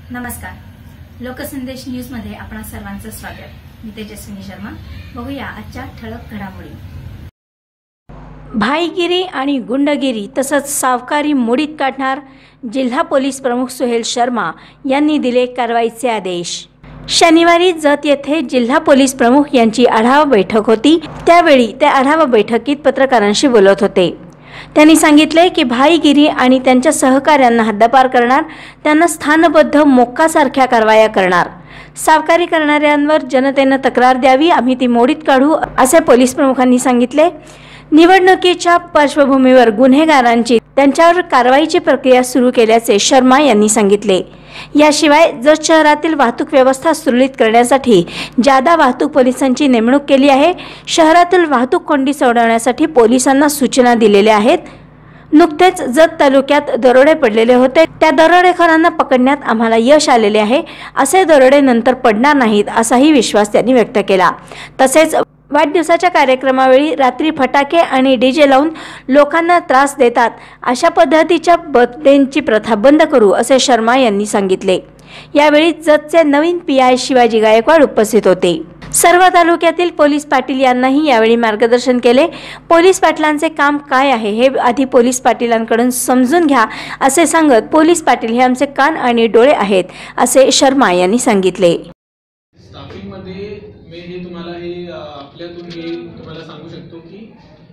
नमस्कार. लोकसंदेश न्यूज मध्ये आपणा सर्वांचं स्वागत. मी तेजस्विनी शर्मा. बघूया आजच्या ठळक घडामोडी. भाईगिरी आणि गुंडगिरी तसंच सावकारी मोडीत काढणार, जिल्हा पोलीस प्रमुख सुहेल शर्मा यांनी दिले कारवाईचे आदेश. शनिवारी जत येथे जिल्हा पोलीस प्रमुख यांची आढावा बैठक होती. त्यावेळी ते आढावा बैठकीत पत्रकारांशी बोलत होते. त्यांनी सांगितले की भाईगिरी आणि त्यांच्या सहकाऱ्यांना हद्दपार करणार, त्यांना स्थानबद्ध मोक्कासारख्या कारवाया करणार, सावकारी करणाऱ्यांवर जनतेने तक्रार द्यावी, आम्ही ती मोडीत काढू, असे पोलीस प्रमुखांनी सांगितले. निवडणुकीच्या पार्श्वभूमीवर गुन्हेगारांची त्यांच्यावर कारवाईची प्रक्रिया सुरू केल्याचे शर्मा यांनी सांगितले. याशिवाय जत शहरातील वाहतूक व्यवस्था सुरळीत करण्यासाठी जादा वाहतूक पोलिसांची नेमणूक केली आहे. शहरातील वाहतूक कोंडी सोडवण्यासाठी पोलिसांना सूचना दिलेल्या आहेत. नुकतेच जत तालुक्यात दरोडे पडलेले होते, त्या दरोडेखोरांना पकडण्यात आम्हाला यश आलेले आहे. असे दरोडे नंतर पडणार नाहीत असाही विश्वास त्यांनी व्यक्त केला. तसेच वाढदिवसाच्या कार्यक्रमावेळी रात्री फटाके आणि डीजे लावून लोकांना त्रास देतात, अशा पद्धतीच्या बर्थडेची प्रथा बंद करू, असे शर्मा यांनी सांगितले. यावेळी जतचे नवीन पीआय शिवाजी गायकवाड उपस्थित होते. सर्व तालुक्यातील पोलीस पाटील यांनाही यावेळी मार्गदर्शन केले. पोलीस पाटलांचे काम काय आहे हे आधी पोलीस पाटीलांकडून समजून घ्या, असे सांगत पोलीस पाटील हे आमचे कान आणि डोळे आहेत, असे शर्मा यांनी सांगितले. स्टाफिंग मध्ये मी हे तुम्हाला आपल्यातून हे तुम्हाला सांगू शकतो की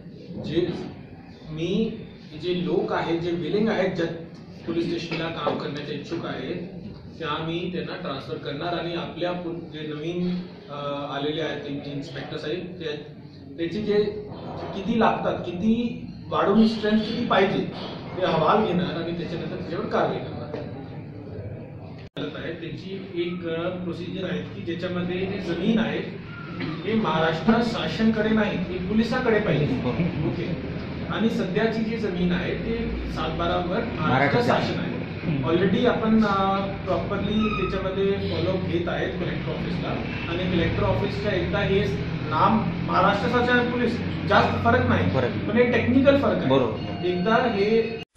जे लोक आहेत, जे विलिंग आहेत, जे पोलीस स्टेशनला काम करण्याचे इच्छुक आहेत, त्या मी त्यांना ट्रान्सफर करणार आणि आपल्या जे नवीन आलेले आहेत इन्स्पेक्टर साहेब, त्याची जे किती लागतात, किती वाढवून स्ट्रेंथ किती पाहिजे ते अहवाल घेणार आणि त्याच्यानंतर त्याच्यावर कारवाई करणार. त्याची एक प्रोसिजर आहे की ज्याच्यामध्ये जे जमीन आहे हे महाराष्ट्र शासनाकडे नाही, ते पोलिसाकडे पाहिजे. ओके. आणि सध्याची जी जमीन आहे ते 7/12 महाराष्ट्र शासन आहे. ऑलरेडी आपण प्रॉपरली त्याच्यामध्ये फॉलोअप घेत आहेत कलेक्टर ऑफिसला, आणि कलेक्टर ऑफिसच्या एकदा हे नाम महाराष्ट्र शासन पोलीस जास्त फरक नाही, पण हे टेक्निकल फरक आहे. एकदा हे